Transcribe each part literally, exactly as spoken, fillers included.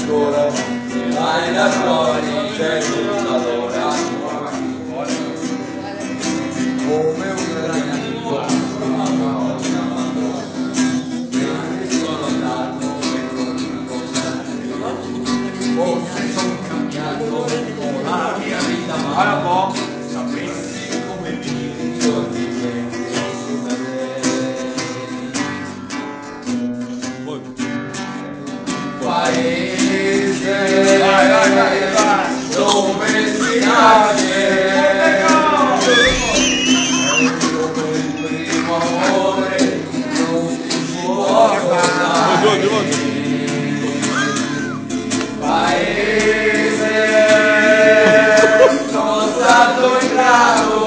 ancora, vai da fuori, c'è tutta l'ora. Come un ragazzino, una volta mandò, mentre sono andato e non cosa. Forse sono cambiato con la mia vita, ma un po' sapessi come vivi i giorni paese, vai, vai, vai, vai, dove si nasce, dove il primo amore non si può ricordare. Paese, sono stato in grado,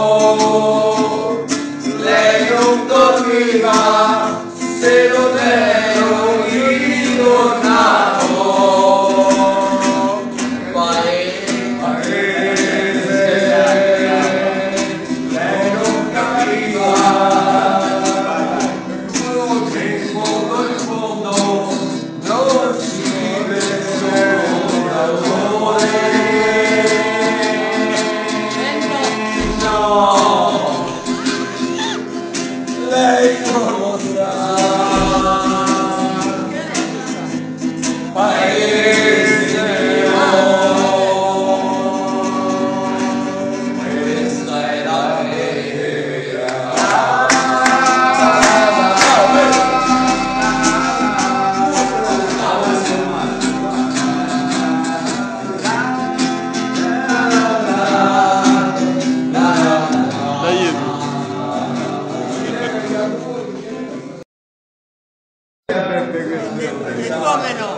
lei non dormiva, se non ero ritornato. Lei non lo sa, paese, questa è la vera. Come no?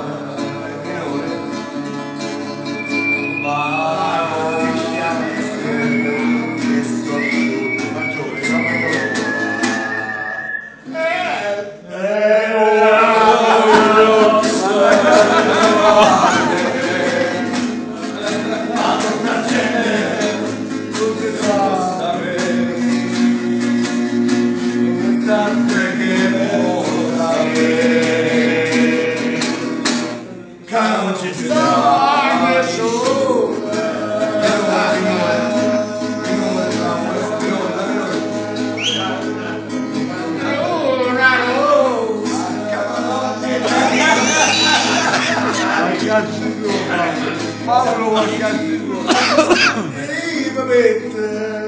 Paolo Marcantino veramente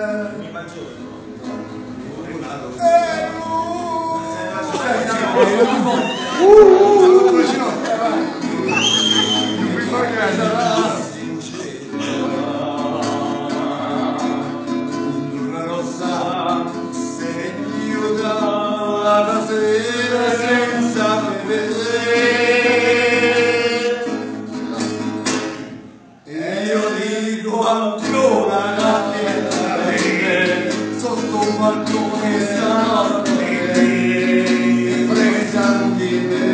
una rossa segno dalla sera senza vedere. Ancora la terra sotto un balcone stanotte presa di me.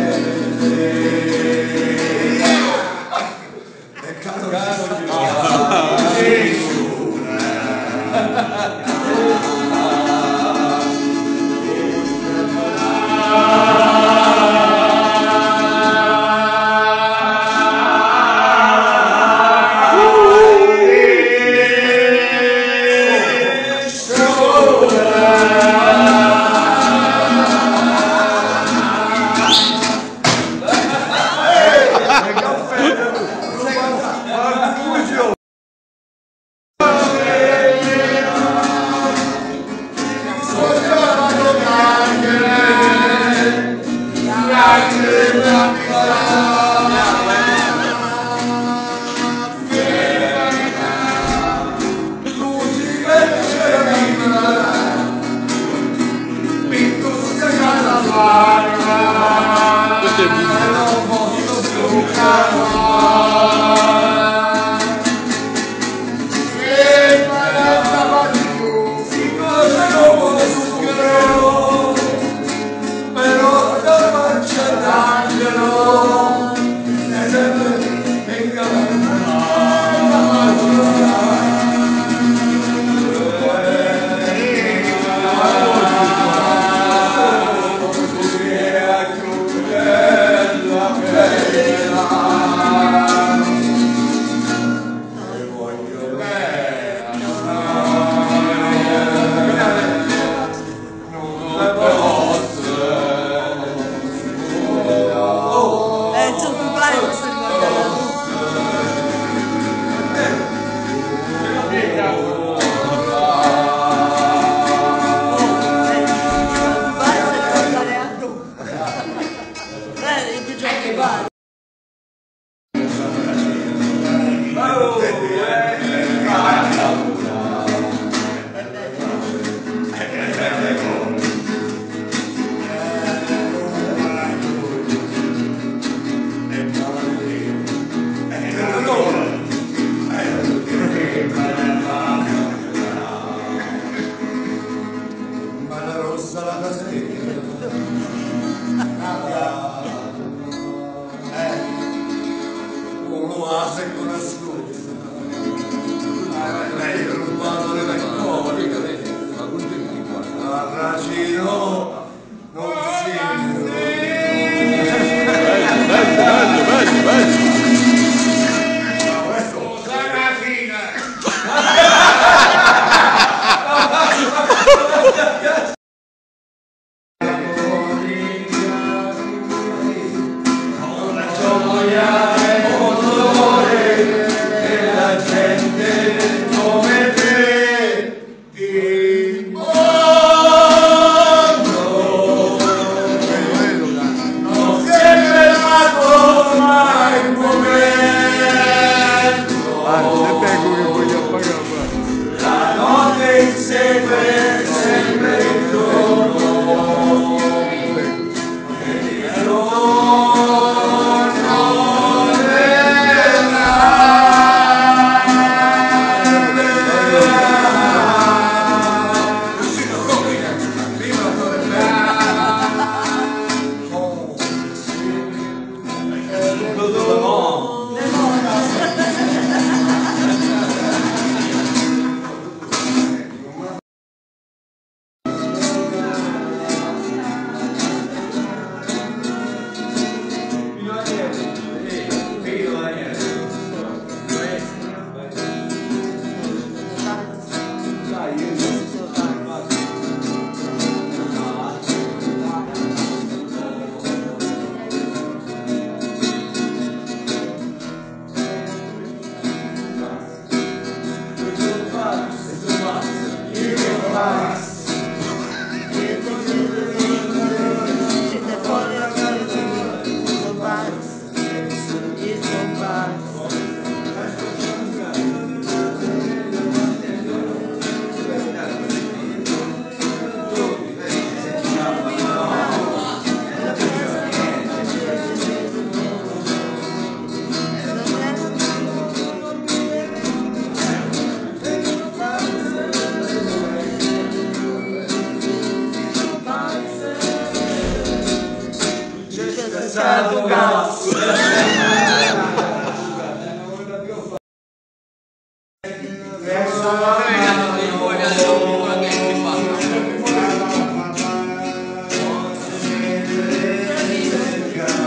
Peccato caro te prego che voglio pagare. La notte insegue sempre il giorno. E il giorno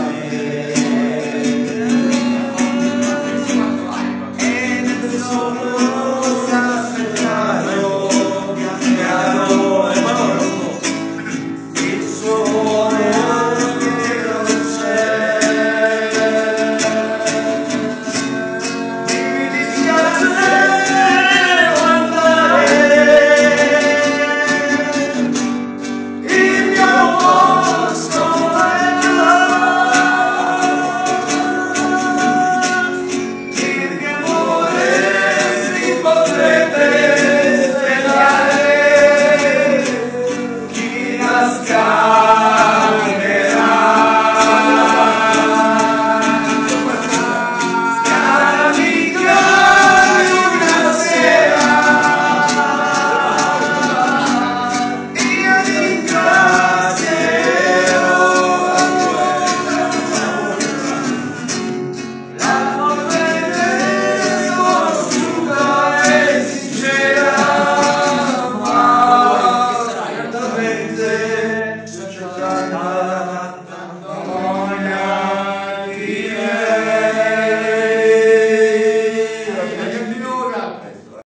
So